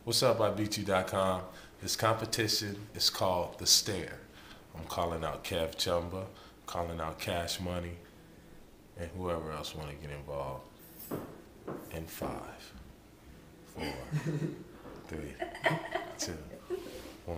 What's up, ibeatyou.com? This competition is called The Stare. I'm calling out Kev Chumba, calling out Cash Money, and whoever else want to get involved. In 5, 4, 3, 2, 1.